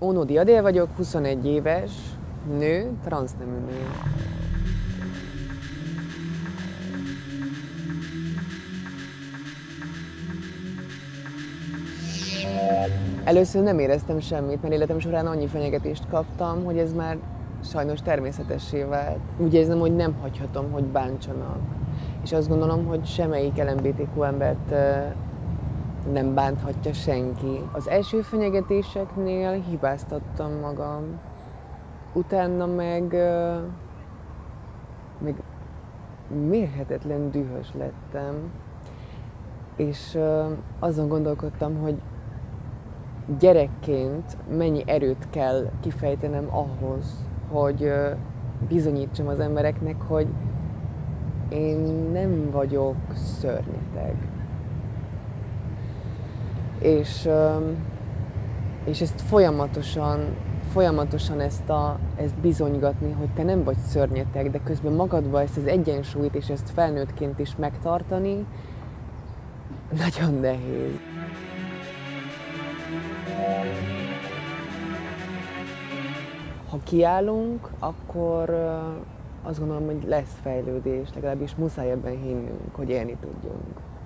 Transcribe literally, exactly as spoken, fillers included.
Ónodi Adél vagyok, huszonegy éves, nő, transznemű nő. Először nem éreztem semmit, mert életem során annyi fenyegetést kaptam, hogy ez már sajnos természetessé vált. Úgy érzem, hogy nem hagyhatom, hogy bántsanak. És azt gondolom, hogy semmelyik el em bé té kú embert nem bánthatja senki. Az első fenyegetéseknél hibáztattam magam. Utána meg, meg mérhetetlen dühös lettem. És azon gondolkodtam, hogy gyerekként mennyi erőt kell kifejtenem ahhoz, hogy bizonyítsam az embereknek, hogy én nem vagyok szörnyeteg. És, és ezt folyamatosan, folyamatosan ezt, a, ezt bizonygatni, hogy te nem vagy szörnyeteg, de közben magadban ezt az egyensúlyt és ezt felnőttként is megtartani, nagyon nehéz. Ha kiállunk, akkor azt gondolom, hogy lesz fejlődés, legalábbis muszáj ebben hinnünk, hogy élni tudjunk.